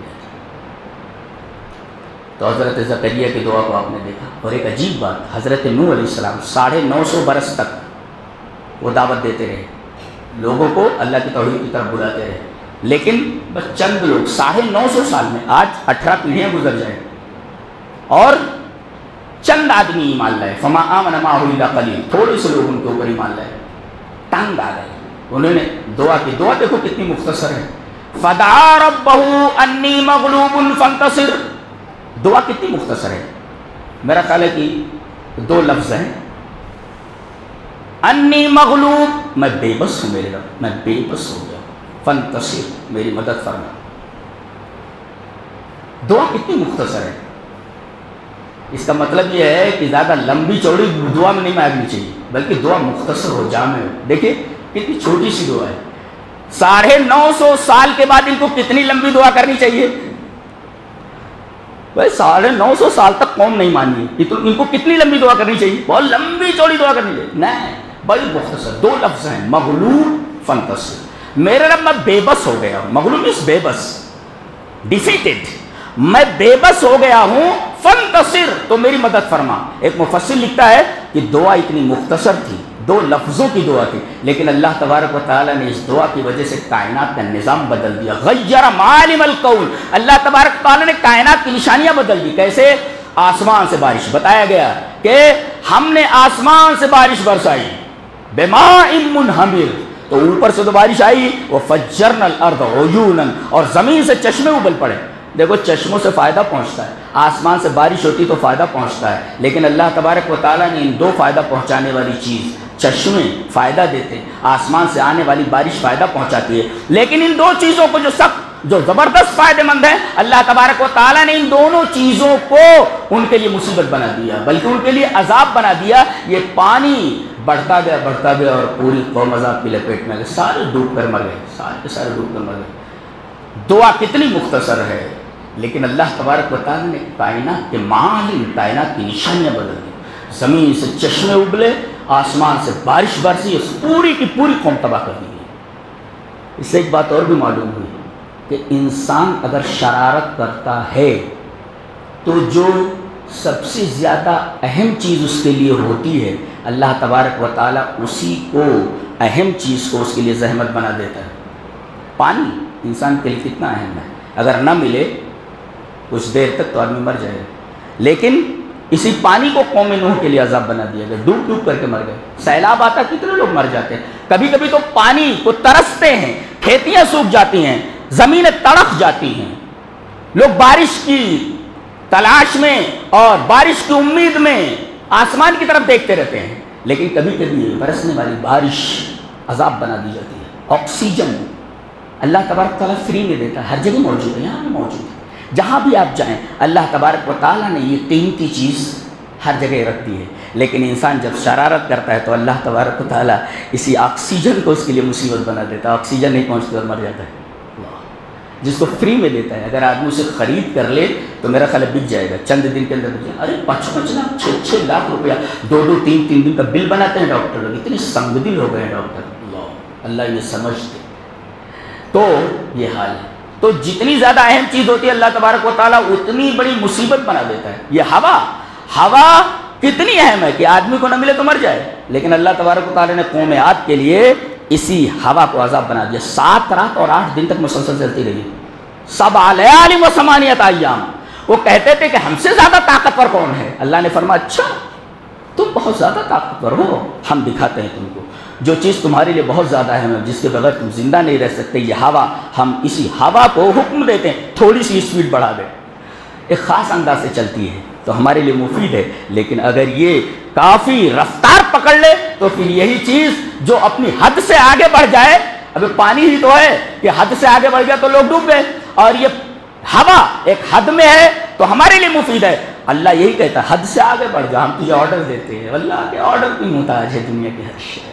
تو حضرت زکریا کی دعا کو آپ نے دیکھا، اور ایک عجیب بات، حضرت نوح علیہ السلام 950 برس تک وہ دعوت دیتے رہے، لوگوں کو اللہ کی توحید کی طرف بلاتے رہے، لیکن بس چند لوگ 950 سال میں، آج 18 پیڑھیاں گزر جائیں اور چند آدمی ایمان لائے، فما آمن معہ الا قلیل، تھوڑے سے لوگ ان کے اوپر ایمان لائے، تنگ آ گئے، انہوں نے دعا کی، دعا دیکھو کتنی مختصر ہے، فدعا ربہ انی مغلوب فانتصر، دعا کتنی مختصر ہے، میرا خیال ہے کہ 2 لفظ ہیں، انی مغلوب، میں بے بس ہوں میرے رب، میں بے بس ہو گیا، فانتصر، میری مدد فرما۔ دعا کتنی مختصر ہے، اس کا مطلب یہ ہے کہ زیادہ لمبی چوڑی دعا میں نہیں مانگنی چاہیے، بلکہ دعا مختصر ہو، جامع ہو۔ دیکھیں کتنی چھوٹی سی دعا ہے، 950 سال کے بعد ان کو کتنی لمبی دعا کرنی چاہیے؟ بھائی 950 سال تک قوم نہیں مانی ہے، ان کو کتنی لمبی دعا کرنی چاہیے؟ بہت لمبی چوڑی دعا کرنی چاہیے؟ نہیں، بڑی مختصر، 2 لفظ ہیں، مغلوب فانتصر، میرے رب میں بے بس ہو گیا ہوں، مغلوب اس بے بس، ڈیفیٹڈ، میں بے بس ہو گیا ہوں، فانتصر، تو میری مدد فرما۔ ایک مفسر لکھتا ہے کہ دعا اتنی مختصر تھی، 2 لفظوں کی دعا تھی، لیکن اللہ تبارک و تعالیٰ نے اس دعا کی وجہ سے کائنات کا نظام بدل دیا، غیر معالم الکون، اللہ تبارک و تعالیٰ نے کائنات کی نشانیاں بدل دی۔ کیسے؟ آسمان سے بارش، بتایا گیا کہ ہم نے آسمان سے بارش برسائی، بماء منہمر، تو اوپر سے تو بارش آئی، وفجرنا الارض عیونا، اور زمین سے چشمے ابل پڑے۔ دیکھو چشموں سے فائدہ پہنچتا ہے، آسمان سے بارش ہوتی تو فائدہ پہنچتا ہے، لیکن اللہ تبارک و تعالیٰ نے ان 2 فائدہ پہنچانے والی چیز، چشمے فائدہ دیتے، آسمان سے آنے والی بارش فائدہ پہنچاتی ہے، لیکن ان 2 چیزوں کو جو زبردست فائدہ مند ہے، اللہ تبارک و تعالیٰ نے ان دونوں چیزوں کو ان کے لیے مصیبت بنا دیا، بلکہ ان کے لیے عذاب بنا دیا۔ یہ پانی بڑھتا گیا اور پوری قوم عذاب کی لپیٹ میں گئے، سارے ڈوب کر مر گئے، سارے ڈوب کر مر گئے۔ دعا کتنی مختصر ہے، لیکن اللہ تبارک و تعالیٰ نے کائنات کے معالم، کائنات کی نشانیاں بدل دی۔ زمین سے چشمے ابلے، آسمان سے بارش برسی، اس پوری کی پوری قوم تباہ کر دی گئی۔ اس سے ایک بات اور بھی معلوم ہوئی کہ انسان اگر شرارت کرتا ہے تو جو سب سے زیادہ اہم چیز اس کے لیے ہوتی ہے، اللہ تبارک و تعالیٰ اسی کو، اہم چیز کو اس کے لیے زحمت بنا دیتا ہے۔ پانی انسان کے لیے کتنا اہم ہے، اگر نہ ملے کچھ دیر تک تو آدمی مر جائے گا، لیکن اسی پانی کو قوم نوح کے لیے عذاب بنا دیا گیا، ڈوب ڈوب کر کے مر گئے۔ سیلاب آتا کتنے لوگ مر جاتے ہیں، کبھی کبھی تو پانی کو ترستے ہیں، کھیتیاں سوکھ جاتی ہیں، زمینیں تڑپ جاتی ہیں، لوگ بارش کی تلاش میں اور بارش کی امید میں آسمان کی طرف دیکھتے رہتے ہیں، لیکن کبھی کبھی برسنے والی بارش عذاب بنا دی جاتی ہے۔ آکسیجن اللہ تبارک تعالیٰ فری میں دیتا ہے، ہر جگہ موجود ہے، یہاں بھی موجود ہے، جہاں بھی آپ جائیں اللہ تبارک و تعالیٰ نے یہ قیمتی چیز ہر جگہ رکھ دی ہے، لیکن انسان جب شرارت کرتا ہے تو اللہ تبارک و تعالیٰ اسی آکسیجن کو اس کے لیے مصیبت بنا دیتا ہے، آکسیجن نہیں پہنچتی اور مر جاتا ہے۔ جس کو فری میں دیتا ہے، اگر آدمی اسے خرید کر لے تو میرا خیال ہے بک جائے گا، چند دن کے اندر بک جائے گا۔ ارے 5 لاکھ 6 لاکھ روپیہ 2 3 دن کا بل بناتے ہیں ڈاکٹر لوگ، اتنے سنگ دل ہو گئے ہیں ڈاکٹر، اللہ یہ سمجھتے، تو یہ حال ہے۔ تو جتنی زیادہ اہم چیز ہوتی ہے اللہ تبارک و تعالیٰ اتنی بڑی مصیبت بنا دیتا ہے۔ یہ ہوا کتنی اہم ہے کہ آدمی کو نہ ملے تو مر جائے، لیکن اللہ تبارک و تعالیٰ نے قوم عاد کے لیے اسی ہوا کو عذاب بنا دیا، 7 رات اور 8 دن تک مسلسل چلتی رہی، 7 لیال و 8 ایام۔ وہ کہتے تھے کہ ہم سے زیادہ طاقتور کون ہے؟ اللہ نے فرمایا اچھا تم بہت زیادہ طاقتور ہو، ہم دکھاتے ہیں تم کو جو چیز تمہارے لیے بہت زیادہ اہم ہے، جس کے بغیر تم زندہ نہیں رہ سکتے، یہ ہوا، ہم اسی ہوا کو حکم دیتے ہیں تھوڑی سی اسپیڈ بڑھا دیں، ایک خاص انداز سے چلتی ہے تو ہمارے لیے مفید ہے، لیکن اگر یہ کافی رفتار پکڑ لے تو پھر یہی چیز جو اپنی حد سے آگے بڑھ جائے، ابھی پانی ہی تو ہے کہ حد سے آگے بڑھ گیا تو لوگ ڈوب گئے، اور یہ ہوا ایک حد میں ہے تو ہمارے لیے مفید ہے۔ اللہ یہی کہتا ہے حد سے آگے بڑھ جا، ہم تجھے آرڈر دیتے ہیں، اللہ کے آرڈر کی محتاج ہے دنیا کی ہر شے۔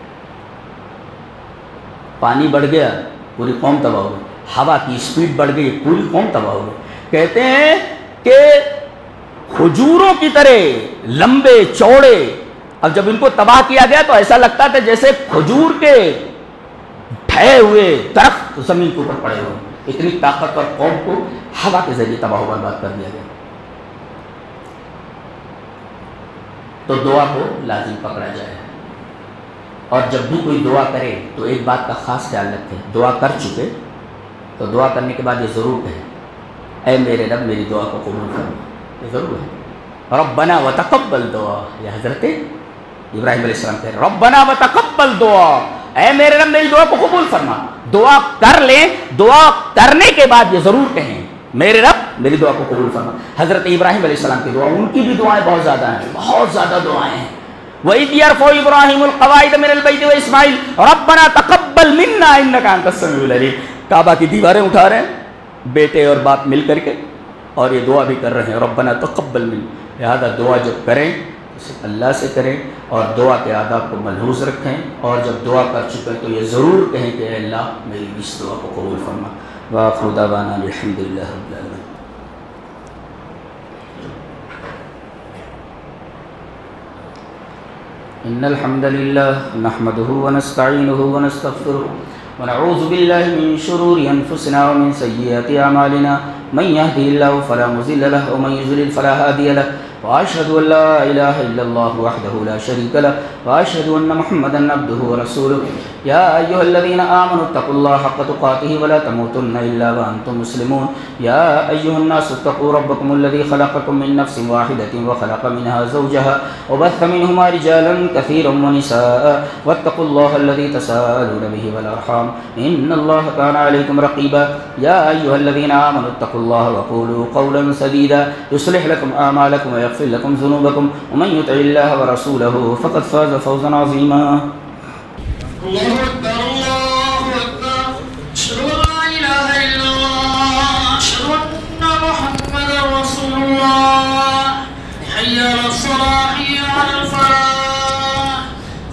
پانی بڑھ گیا پوری قوم تباہ ہو گئی، ہوا کی اسپیڈ بڑھ گئی پوری قوم تباہ ہو گئی۔ کہتے ہیں کہ کھجوروں کی طرح لمبے چوڑے، اب جب ان کو تباہ کیا گیا تو ایسا لگتا تھا جیسے کھجور کے ڈھے ہوئے درخت زمین کے اوپر پڑے ہوئے، اتنی طاقتور قوم کو ہوا کے ذریعے تباہ و برباد کر دیا گیا۔ تو دعا کو لازم پکڑا جائے، اور جب بھی کوئی دعا کرے تو ایک بات کا خاص خیال رکھے، دعا کر چکے تو دعا کرنے کے بعد یہ ضرور کہے اے میرے رب میری دعا کو قبول فرما، یہ ضرور ہے۔ ربنا وتقبل دعا، یہ حضرت ابراہیم علیہ السلام کہہ رہے ربنا وتقبل دعا، اے میرے رب میری دعا کو قبول فرما۔ دعا کر لیں، دعا کرنے کے بعد یہ ضرور کہیں میرے رب میری دعا کو قبول فرما۔ حضرت ابراہیم علیہ السلام کی دعا، ان کی بھی دعائیں بہت زیادہ ہیں، بہت زیادہ دعائیں ہیں۔ وَإِذْ يَرْفَعُ إِبْرَاهِيمُ الْقَوَاعِدَ مِنَ الْبَيْتِ وَإِسْمَاعِيلُ رَبَّنَا تَقَبَّلْ مِنَّا إِنَّكَ أَنْتَ السَّمِيعُ الْعَلِيمُ۔ کعبہ کی دیواریں اٹھا رہے ہیں بیٹے اور باپ مل کر کے، اور یہ دعا بھی کر رہے ہیں ربنا تقبل منا۔ لہذا دعا جب کریں اسے اللہ سے کریں اور دعا کے آداب کو ملحوظ رکھیں، اور جب دعا کر چکے تو یہ ضرور کہیں کہ اے اللہ میری اس دعا کو قبول فرما۔ وآخر دعوانا الحمد للہ رب العالمین۔ إن الحمد لله نحمده ونستعينه ونستغفره ونعوذ بالله من شرور أنفسنا ومن سيئات أعمالنا من يهده الله فلا مضل له ومن يضلل فلا هادي له وأشهد أن لا إله إلا الله وحده لا شريك له وأشهد أن محمدا عبده ورسوله يا أيها الذين آمنوا اتقوا الله حق تقاته ولا تموتن إلا وأنتم مسلمون يا أيها الناس اتقوا ربكم الذي خلقكم من نفس واحدة وخلق منها زوجها وبث منهما رجالا كثيرا ونساء واتقوا الله الذي تساءلون به والأرحام إن الله كان عليكم رقيبا يا أيها الذين آمنوا اتقوا الله وقولوا قولا سديدا يصلح لكم أعمالكم ويغفر لكم ذنوبكم ومن يطع الله ورسوله فقد فاز فوزا عظيما. الله أكبر الله أكبر أشهد أن لا إله إلا الله أشهد أن محمدا رسول الله حي على الصلاة حي على الفلاح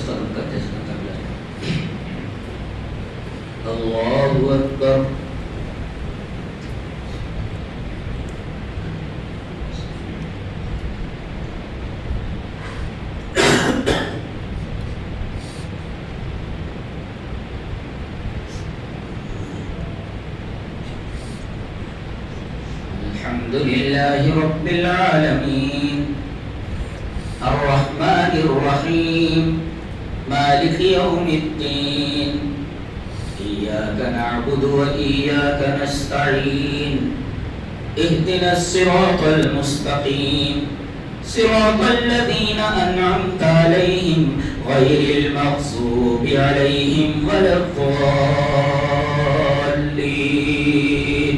ختم کرتے ہیں اللہ اکبر الحمد لله رب العالمين الرحمن الرحيم مالك يوم الدين إياك نعبد وإياك نستعين اهدنا الصراط المستقيم صراط الذين أنعمت عليهم غير المغضوب عليهم ولا الضالين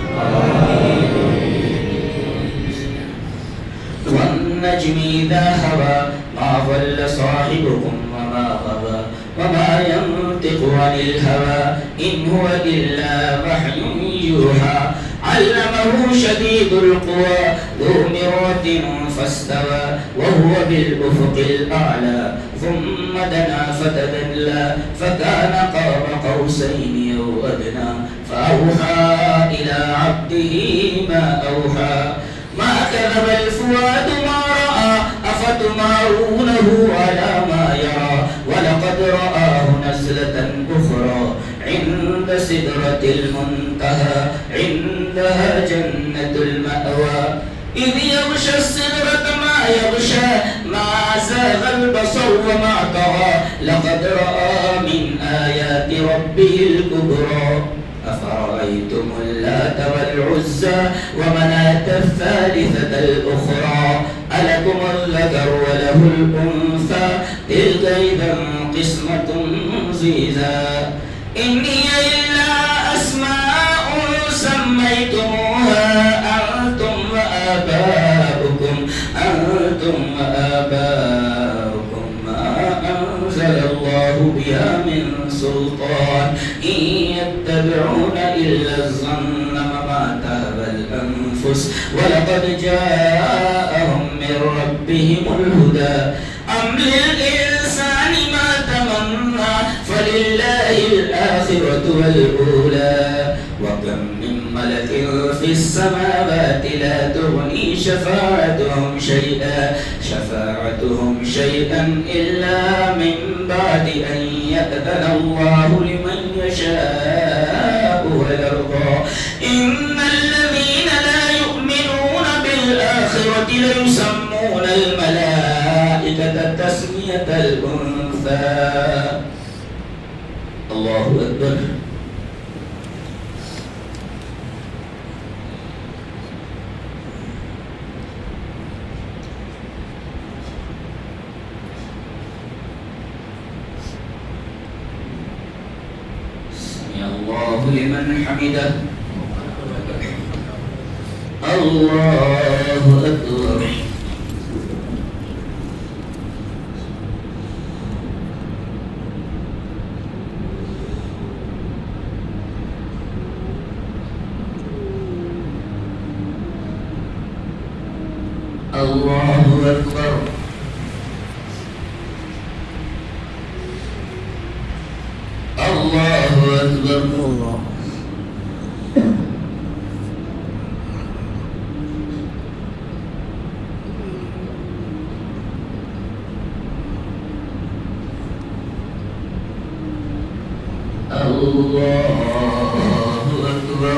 والنجم إذا هوى ما ضل صاحبكم وما غوى وما ينطق عن الهوى إن هو إلا وحي يوحى علمه شديد القوى ذو مرة فاستوى وهو بالأفق الأعلى ثم دنا فتدلى فكان قاب قوسين أو أدنى فأوحى إلى عبده ما أوحى ما كذب الفؤاد ما رأى أفتمارونه على ما يرى ولقد رآه نزلة أخرى عند سدرة المنتهى عندها جنة المأوى إذ يغشى السدرة ما يغشى ما زاغ البصر وما طغى لقد رأى من آيات ربه الكبرى أفرأيتم اللات والعزى ومناة الثالثة الأخرى ألكم الذكر وله الأنثى تلك إذا قسمة ضيزى إن هي إلا أسماء سميتموها أنتم وآباؤكم ما أنزل الله بها من سلطان إن يتبعون إلا الظن وما تهوى الأنفس ولقد جاءهم من ربهم الهدى أم للإنسان ما تمنى فلله الآخرة والأولى وكم من ملك في السماوات لا تغني شفاعتهم شيئا إلا من بعد أن يأذن الله لمن يشاء ويرضى إن الذين لا يؤمنون بالآخرة ليسمون الملائكة تسمية الأنثى الله أكبر الله لمن حمده الله أكبر الله أكبر الله أكبر الله أكبر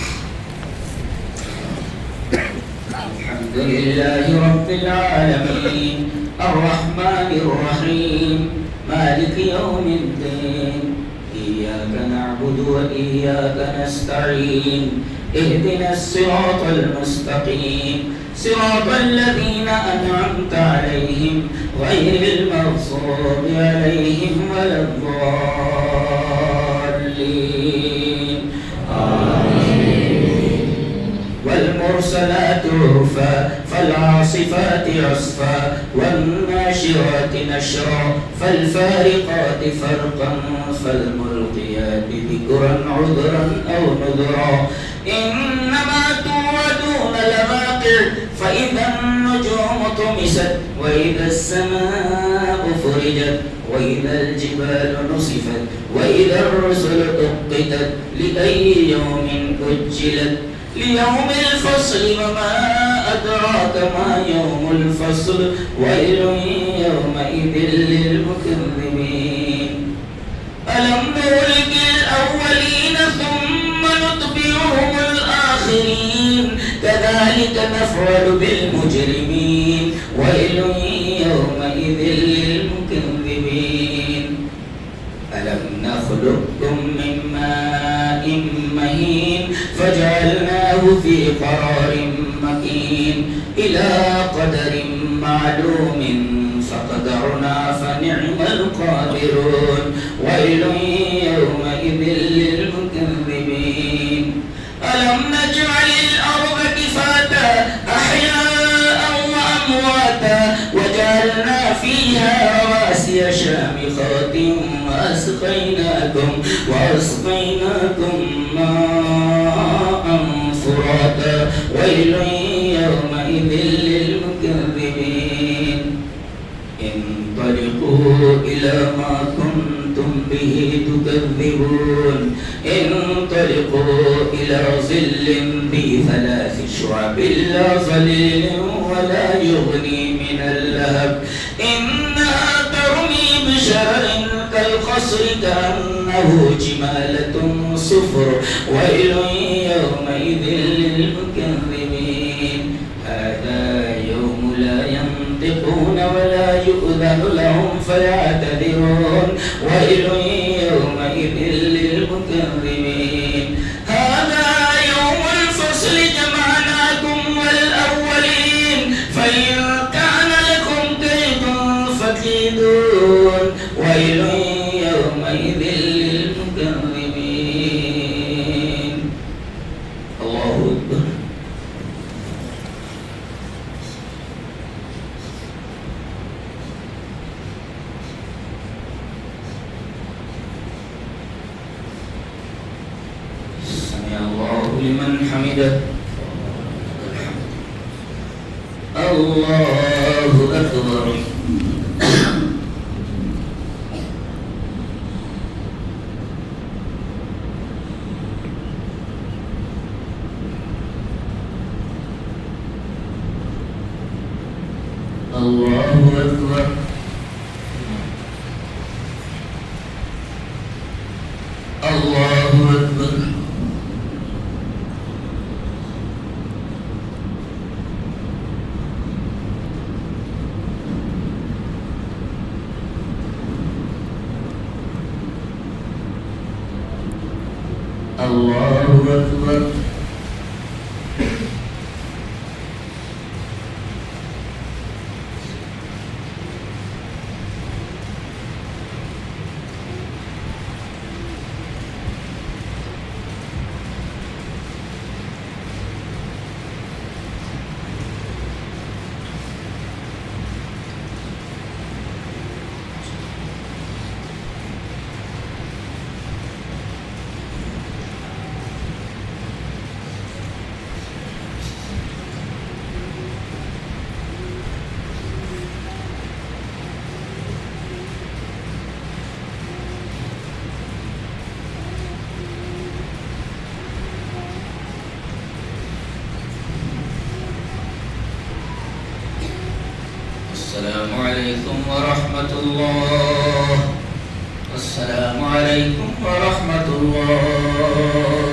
الحمد لله رب العالمين الرحمن الرحيم مالك يوم الدين إياك نعبد وإياك نستعين اهدنا الصراط المستقيم صراط الذين أنعمت عليهم غير المغضوب عليهم ولا الضالين آمين والمرسلات عرفا فالعاصفات عصفا والناشرات نشرا فالفارقات فرقا فالملقيات ذكرا عذرا أو نذرا إنما توعدون لواقع فإذا النجوم طمست وإذا السماء فرجت وإذا الجبال نصفت وإذا الرسل أقتت لأي يوم أجلت ليوم الفصل وما أدراك ما يوم الفصل ويل يومئذ للمكذبين ألم نهلك الأولين ثم نتبعهم الآخرين كذلك نفعل بالمجرمين ويل يومئذ للمكذبين ألم نخلقكم من ماء مهين فجعلناه في قرار مكين إلى قدر معلوم فقدرنا فنعم القادرون ويل يومئذ للمكذبين ألم نجعل الأرض كفاتا أحياء وأمواتا وجعلنا فيها رواسي شامخات وأسقيناكم ماء فراتا ويل يومئذ للمكذبين انطلقوا إلى ما كنتم به تكذبون انطلقوا إلى ظل ذي 3 شعب لا ظليل ولا يغني من اللهب إنها ترمي بشرر كالقصر كأنه جمالة صفر ويل يومئذ للمكذبين هذا يوم لا ينطقون ولا يؤذن لهم فيعتذرون ويل يومئذ للمكذبين هذا يوم الفصل جمعناكم والأولين فإن كان لكم كيد فكيدون ويل يومئذ للمكذبين الله أكبر سمع الله لمن حمده الله أكبر الله أكبر الله أكبر الله أكبر السلام عليكم ورحمة الله السلام عليكم ورحمة الله